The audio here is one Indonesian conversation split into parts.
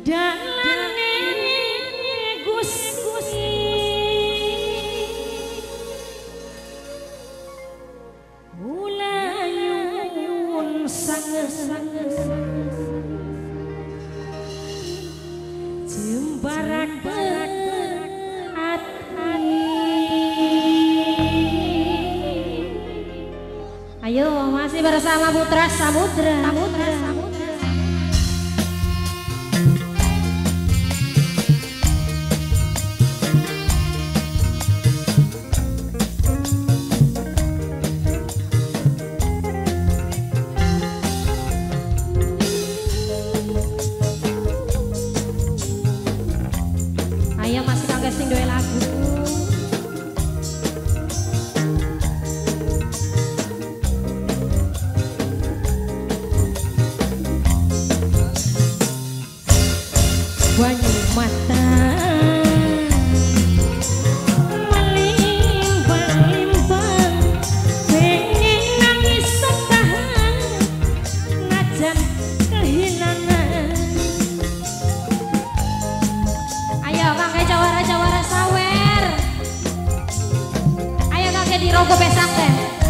dalane Gusti ulayun sanget jembarak ati. Ayo masih bersama Putra Samudra. Ayo masih kangge sing duwe lagu. Banyu mata melimpang-limpang pengen nangis setahan najan kehilangan. Ayo kangge jawara sawer, ayo kangge dirogo pesang teh.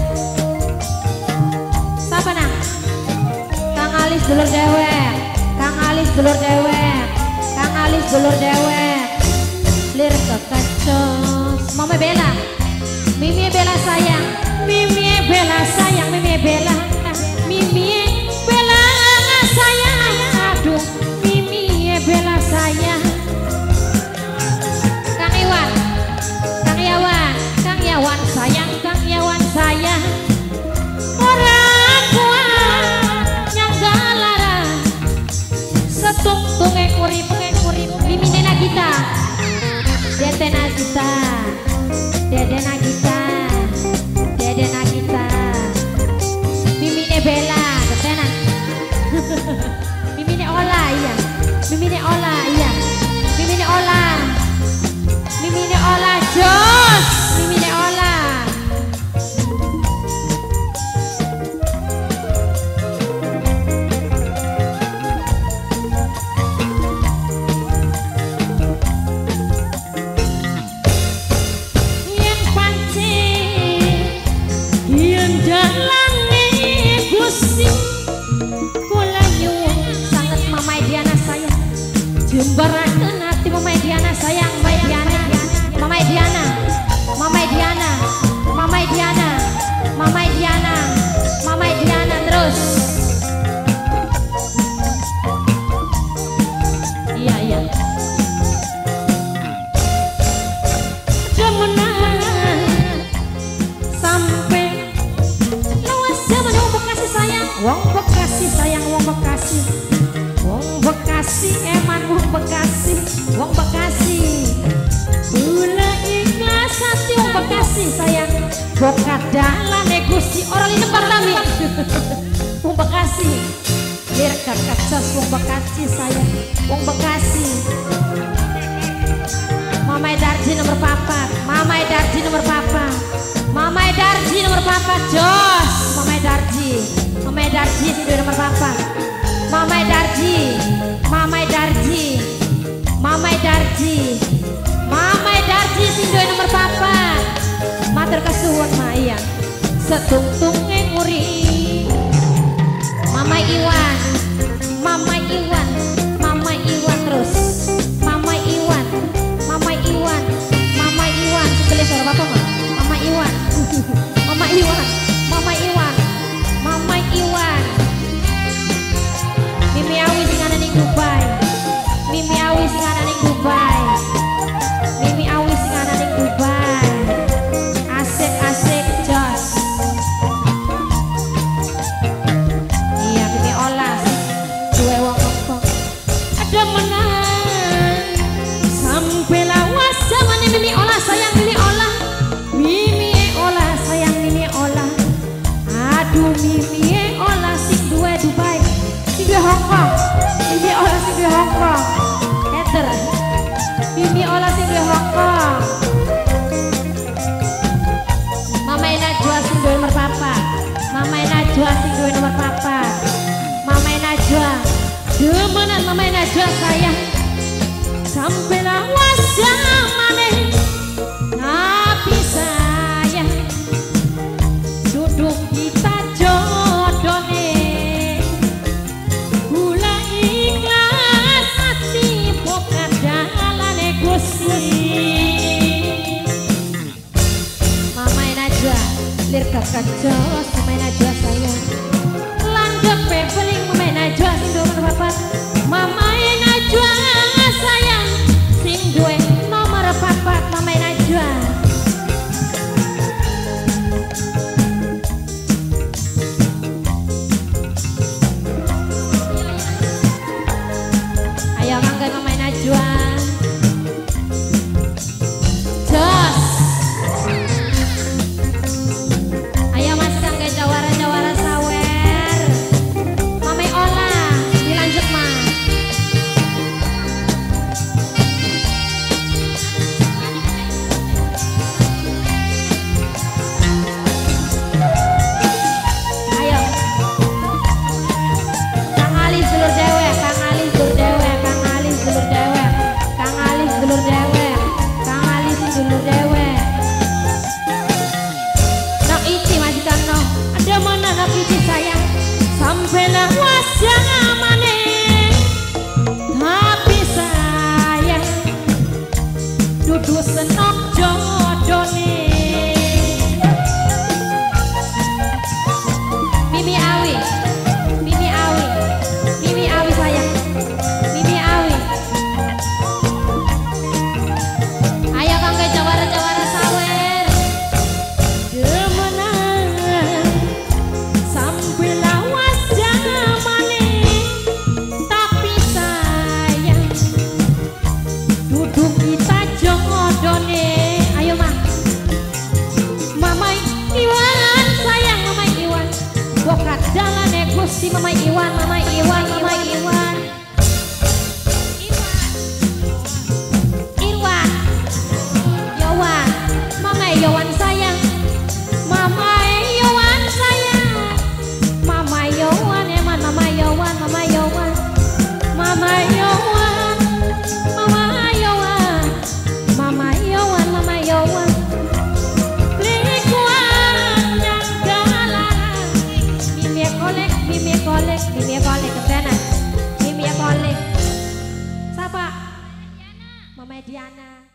Sapa nang? Kang Alis dulur dewek, Kang Alis dulur dewek, Kang Alis dulur dewek. Lir kekacos Mama Bella, Mimi Bella sayang, Mimi Bella sayang, Mimi Bella, Mimi Bella sayang, aduh Mimi Bella sayang. Kang Iwan, Kang Yawan, Kang Yawan sayang, Kang Yawan sayang. Orang kuat nyangga larang setung-tung urip Mimi Nagita, Dede Nagita, Dede Nagita, Dede Nagita, Mimi Bella, ketenan. Mimi Ola iya, Mimi Ola iya, Mimi Ola, Mimi Ola jos, Mimi Ola. Jalane Gusti kula nyuwun sanget Mama Diana sayang jembarakeun ati Mama Diana sayang, Mama Diana, Mama Diana, Mama Diana, Mama Diana, Mama Diana, Mama Diana terus. Iya iya. Demenan sampai wong Bekasi sayang, wong Bekasi, wong Bekasi eman, wong Bekasi, wong Bekasi. Bula ikhlas hati wong Bekasi sayang, bokat dalane Gusti ora linembar lami. Wong Bekasi, lir kakacos wong Bekasi sayang, wong Bekasi. Mama Darji nomor papat, Mama Darji nomor papat, Mama Darji nomor papat, jos, Mama Darji. Mama Darji sing duwe nomor papat. Mama Darji, Mama Darji, Mama Darji, Mama Darji sing duwe nomor papat. Matur kasuwun Maya. Setungtunge nguri. Mama Iwan, Mama Iwan, Mama Iwan terus. Mama Iwan, Mama Iwan, Mama Iwan. Sekelis suara bapak mah. Mama Iwan, Mama Iwan, Mama Iwan. Mama Iwan, Mimi Awi sing ana ning Dubai, Mimi Awi sing ana ning Dubai, Mimi Awi sing ana ning Dubai. Asik-asik jos. Iya Mimi Ola duwe wong kok. Ada menang sampai lawas zamane Mimi Ola sayang, Mimi Ola, Mimi Ola sayang, Mimi Ola. Aduh Mimi Ola sing duwe Dubai, sing duwe Hong Kong, Mimi Ola sing duwe Hong Kong. Heter, Mimi Ola sing duwe Hong Kong. Mama Najwa sing duwe nomor papat, Mama Najwa sing duwe nomor papat, Mama Najwa, demenan Mama Najwa sayang. sampai lawas zamane tapi sayang duduk kita jodohne gula ikhlas hati bukan dalane Gusti Mamai Najwa lir kakak jos Mamai Najwa sayang landep pepeling Mamai Najwa sing nomor papat Mamai Najwa sayang sing duwe nomor papat Mamai Najwa ayo mangga Mamai Najwa jos ayo mas kangge jawara-jawara sawer Mamai olah dilanjut mah ayo Kang Ali dulur dewe Kang Ali dulur dewe Kang Ali dulur dewe Kang Ali dulur dewe Kang Ali dulur dewe nak ici majikan no ada mana nak ici sayang sampai lawas zamane tapi sayang duduk senok jodohne Mimi Awi Mimi Awi Mimi Awi sayang Mimi Awi ayo kangge jawara-jawara sawer demenan sampai lawas zamane tapi sayang duduk kita jodohne ayo mah Mamai Iwan sayang Mamai Iwan bokat dalane Gusti Mamai Iwan Mamai Iwan Mamai Iwan Irwan Yowan Mamai Yowan sayang Mamai Yowan sayang Mamai Yowan eman Mamai Yowan Mamai Yowan Mamai Yowan Mamai Yowan Mamai Yowan Mamai Yowan likuan yang galang Mimi kolek Mimi kolek Mimi kolek ketenan Mimi kolek siapa Mamai Diana